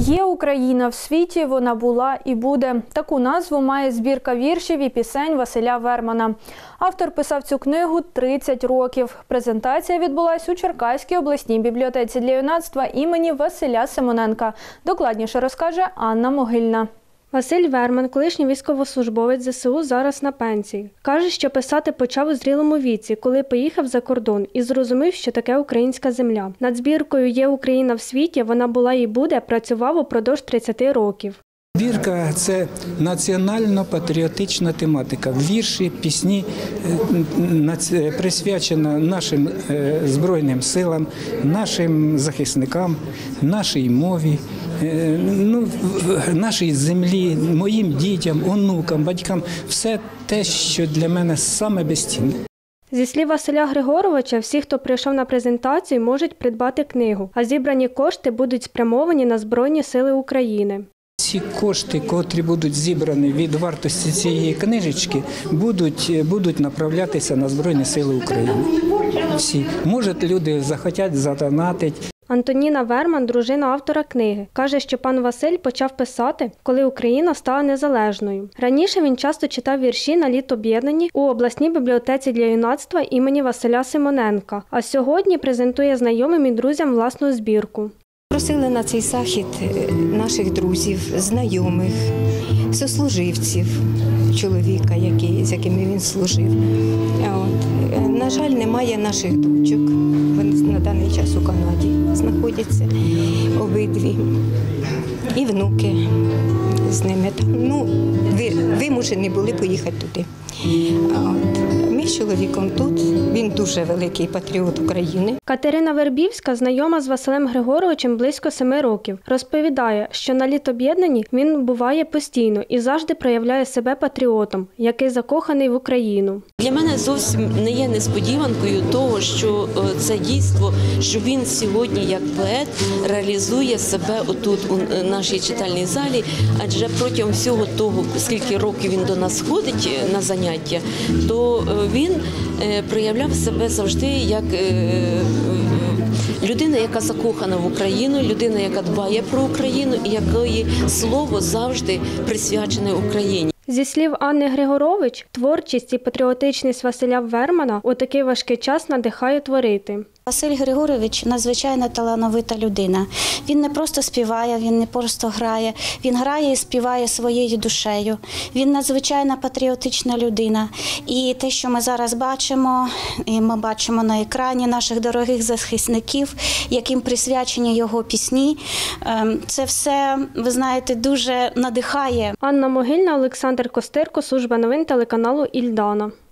Є Україна в світі, вона була і буде. Таку назву має збірка віршів і пісень Василя Вермана. Автор писав цю книгу 30 років. Презентація відбулась у Черкаській обласній бібліотеці для юнацтва імені Василя Симоненка. Докладніше розкаже Анна Могильна. Василь Верман, колишній військовослужбовець ЗСУ, зараз на пенсії. Каже, що писати почав у зрілому віці, коли поїхав за кордон і зрозумів, що таке українська земля. Над збіркою «Є Україна в світі», вона була і буде, працював упродовж 30 років. Збірка – це національно-патріотична тематика. Вірші, пісні присвячена нашим Збройним силам, нашим захисникам, нашій мові, нашій землі, моїм дітям, онукам, батькам. Все те, що для мене саме безцінне. Зі слів Василя Григоровича, всі, хто прийшов на презентацію, можуть придбати книгу, а зібрані кошти будуть спрямовані на Збройні сили України. Ці кошти, котрі будуть зібрані від вартості цієї книжечки, будуть направлятися на Збройні сили України. Всі. Може, люди захотять задонатити. Антоніна Верман – дружина автора книги. Каже, що пан Василь почав писати, коли Україна стала незалежною. Раніше він часто читав вірші на літоб'єднанні у обласній бібліотеці для юнацтва імені Василя Симоненка, а сьогодні презентує знайомим і друзям власну збірку. Просили на цей захід наших друзів, знайомих, сослуживців, чоловіка, з якими він служив. На жаль, немає наших дочок. Вони на даний час у Канаді знаходяться обидві. І внуки з ними. Вимушені були поїхати туди. Ми з чоловіком тут, він дуже великий патріот України. Катерина Вербівська знайома з Василем Григоровичем близько 7 років. Розповідає, що на літоб'єднанні він буває постійно і завжди проявляє себе патріотом, який закоханий в Україну. Для мене зовсім не є несподіванкою того, що це дійство, що він сьогодні як поет реалізує себе отут у нашій читальній залі, адже протягом всього того, скільки років він до нас ходить на заняття, то він проявляв себе завжди як людина, яка закохана в Україну, людина, яка дбає про Україну і якої слово завжди присвячене Україні. Зі слів Анни Григорович, творчість і патріотичність Василя Вермана у такий важкий час надихає творити. Василь Григорович – надзвичайно талановита людина. Він не просто співає, він не просто грає. Він грає і співає своєю душею. Він надзвичайно патріотична людина. І те, що ми зараз бачимо, і ми бачимо на екрані наших дорогих захисників, яким присвячені його пісні, це все, ви знаєте, дуже надихає. Анна Могильна, Олександр Костирко, служба новин телеканалу «Ільдана».